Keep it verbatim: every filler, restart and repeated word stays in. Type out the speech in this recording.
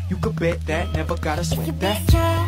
You could bet that, never gotta If you sweat be that. scared